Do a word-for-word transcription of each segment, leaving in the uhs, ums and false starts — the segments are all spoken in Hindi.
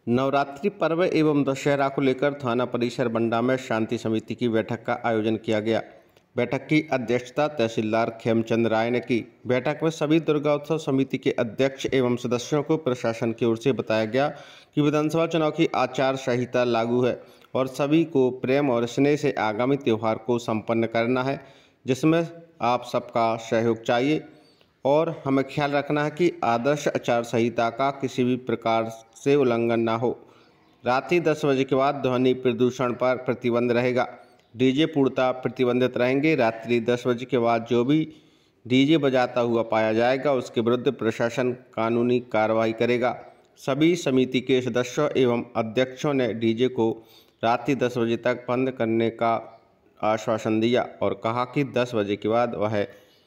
नवरात्रि पर्व एवं दशहरा को लेकर थाना परिसर बंडा में शांति समिति की बैठक का आयोजन किया गया। बैठक की अध्यक्षता तहसीलदार खेमचंद राय ने की। बैठक में सभी दुर्गा उत्सव समिति के अध्यक्ष एवं सदस्यों को प्रशासन की ओर से बताया गया कि विधानसभा चुनाव की आचार संहिता लागू है और सभी को प्रेम और स्नेह से आगामी त्यौहार को संपन्न करना है, जिसमें आप सबका सहयोग चाहिए और हमें ख्याल रखना है कि आदर्श आचार संहिता का किसी भी प्रकार से उल्लंघन ना हो। रात्रि दस बजे के बाद ध्वनि प्रदूषण पर प्रतिबंध रहेगा। डीजे पूर्णतः प्रतिबंधित रहेंगे। रात्रि दस बजे के बाद जो भी डीजे बजाता हुआ पाया जाएगा उसके विरुद्ध प्रशासन कानूनी कार्रवाई करेगा। सभी समिति के सदस्यों एवं अध्यक्षों ने डीजे को रात्रि दस बजे तक बंद करने का आश्वासन दिया और कहा कि दस बजे के बाद वह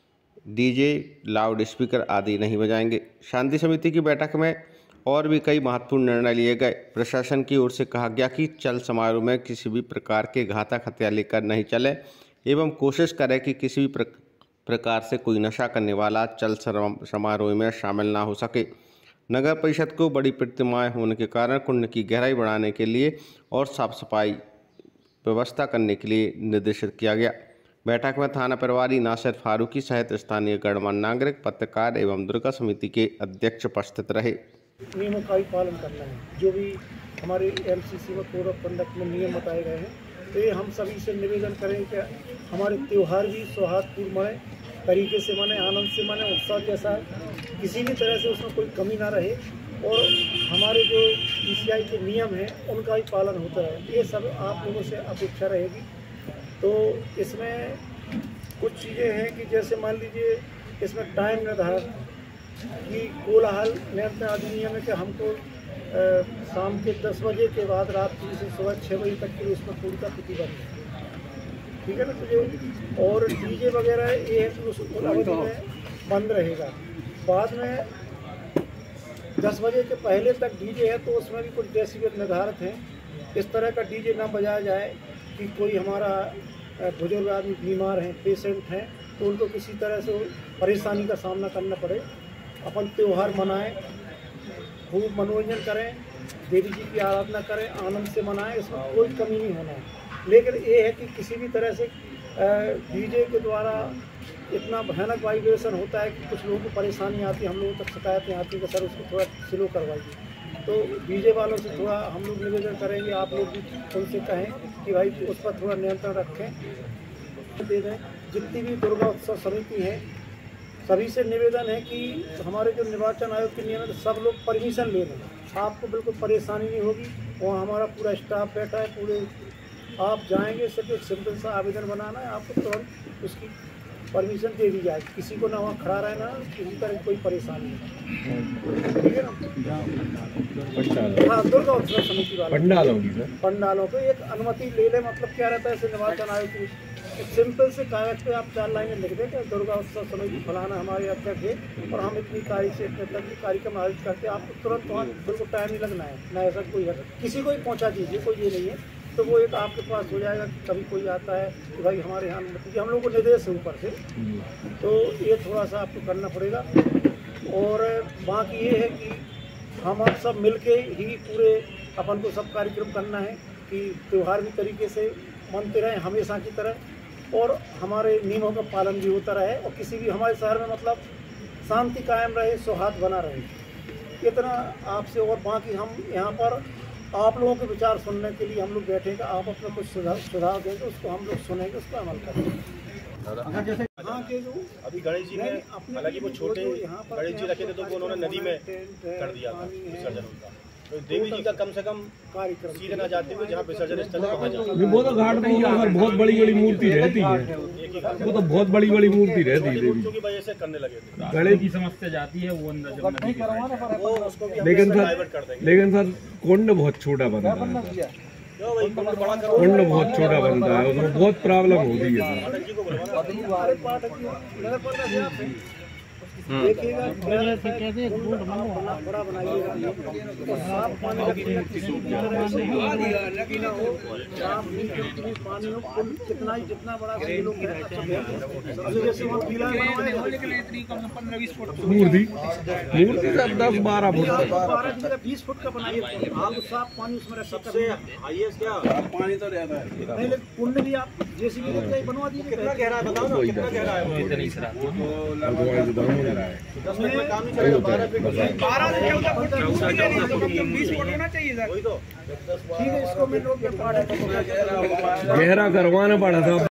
डीजे, लाउड स्पीकर आदि नहीं बजाएंगे। शांति समिति की बैठक में और भी कई महत्वपूर्ण निर्णय लिए गए। प्रशासन की ओर से कहा गया कि चल समारोह में किसी भी प्रकार के घातक हथियार लेकर नहीं चले एवं कोशिश करें कि किसी भी प्रकार से कोई नशा करने वाला चल समारोह में शामिल ना हो सके। नगर परिषद को बड़ी प्रतिमाएं होने के कारण कुंड की गहराई बढ़ाने के लिए और साफ सफाई व्यवस्था करने के लिए निर्देशित किया गया। बैठक में थाना प्रभारी नासिर फारूकी सहित स्थानीय गणमान्य नागरिक, पत्रकार एवं दुर्गा समिति के अध्यक्ष उपस्थित रहे। नियमों का ही पालन करना है। जो भी हमारे एमसीसी में कोड ऑफ कंडक्ट में नियम बताए गए हैं, तो ये हम सभी से निवेदन करें कि हमारे त्यौहार भी सौहार्दपूर्ण मने, तरीके से मने, आनंद से मने, उत्सव जैसा किसी भी तरह से उसमें कोई कमी ना रहे और हमारे जो पीसीआई के नियम हैं उनका ही पालन होता है। ये सब आप लोगों से अपेक्षा रहेगी। तो इसमें कुछ चीज़ें हैं कि जैसे मान लीजिए इसमें टाइम निर्धारण कि कोलाहल नियंत्रण अधिनियम है कि हमको आ, शाम के दस बजे के बाद रात्रि से सुबह छः बजे तक के लिए उसमें पूरी का प्रतिबंध है, ठीक है ना। तो जो और डीजे वगैरह ये है कि उस अवधि में बंद रहेगा। बाद में दस बजे के पहले तक डीजे है तो उसमें भी कुछ डेसिबल निर्धारित हैं। इस तरह का डीजे ना बजाया जाए कि कोई हमारा बुजुर्ग आदमी बीमार हैं, पेशेंट हैं, तो उनको किसी तरह से परेशानी का सामना करना पड़े। अपन त्यौहार मनाएं, खूब मनोरंजन करें, देवी जी की आराधना करें, आनंद से मनाएं, इसमें कोई कमी नहीं होना है। लेकिन ये है कि किसी भी तरह से डीजे के द्वारा इतना भयानक वाइब्रेशन होता है कि कुछ लोगों को परेशानी आती है, हम लोगों तक शिकायतें आती हैं कि सर उसको थोड़ा स्लो करवाइए। तो डीजे वालों से थोड़ा हम लोग निवेदन करेंगे, आप लोग भी उनसे कहें कि भाई उस पर थोड़ा नियंत्रण रखें, दे दें। जितनी भी दुर्गा उत्सव समिति है सभी से निवेदन है कि हमारे जो निर्वाचन आयोग के नियम है सब लोग परमिशन ले लें, आपको बिल्कुल परेशानी नहीं होगी। वहाँ हमारा पूरा स्टाफ बैठा है, पूरे आप जाएंगे, सिर्फ एक सिंपल सा आवेदन बनाना है, आपको तुरंत उसकी परमिशन दे दी जाए। किसी को ना वहाँ खड़ा रहना, किसी तरह कोई परेशानी नहीं, ठीक है ना। हाँ, दुर्गा उत्सव समिति वाले पंडालों की पंडालों को एक अनुमति ले ले। मतलब क्या रहता है, निर्वाचन आयोग की एक सिंपल से कागज पे आप चार लाइनें लिख दें कि दुर्गा उत्सव समिति फलाना हमारे अध्यक्ष है और हम इतनी तारीख से इतने तक कार्यक्रम आयोजित करते हैं। आपको तुरंत वहाँ बिल्कुल टाइम ही लगना है ना, ऐसा कोई है किसी को ही पहुँचा दीजिए, कोई ये नहीं है। तो वो एक आपके पास हो जाएगा। कभी कोई आता है कि भाई हमारे यहाँ मतलब हम लोग को निर्देश है ऊपर से, तो ये थोड़ा सा आपको करना पड़ेगा। और बाकी ये है कि हम आप सब मिलके ही पूरे अपन को सब कार्यक्रम करना है कि त्यौहार भी तरीके से मनते रहें हमेशा की तरह और हमारे नियमों का पालन भी होता रहे और किसी भी हमारे शहर में मतलब शांति कायम रहे, सौहार्द बना रहे। इतना आपसे। और बाकी हम यहाँ पर आप लोगों के विचार सुनने के लिए हम लोग बैठेंगे। आप अपना कुछ सुझाव सुझाव देंगे, उसको हम लोग सुनेंगे, उस पर अमल करेंगे। जैसे यहाँ के जो अभी गणेश जी ने, हालांकि वो छोटे गणेश जी रखे थे तो वो उन्होंने नदी में कर दिया था विसर्जन उनका। तो देवी जी का कम से कम कार्यक्रम सीधे ना जाते हुए जहाँ विसर्जन स्थल वहाँ जाओ। वो तो घाट में अगर बहुत बड़ी बड़ी मूर्ति रहती है, वो तो बहुत बड़ी बड़ी मूर्ति रहती है देवी की वजह से करने लगे थे। गणेश की समस्या जाती है वो अंदर जब नदी के वो उसको भी लेकिन सर लेकिन सर कुंड बहुत छोटा बनता है, कुंड बहुत छोटा बनता है, उसमें बहुत प्रॉब्लम होती है। देखिएगा बड़ा बड़ा बनाइएगा तो साफ पानी रखिएगा, किसी भी तरह से गंदगी ना हो, साफ नीट पानी हो, कुल कितना ही जितना बड़ा से लोग हैं अच्छा जैसे वो पीला मूर्ति मूर्ति सब दस बारह फुट बारह की जगह बीस फुट का बनाइए, आप साफ पानी उसमें रख सकते हैं। हाईएस्ट क्या पानी तो रहता है नहीं, लेकिन पुण्य भी आप जैसे भी लेके बनवा दीजिए। कितना गहरा है बताओ ना, कितना गहरा है? ठीक है, इसको मैं लोग गहरा करवाना पड़ा था।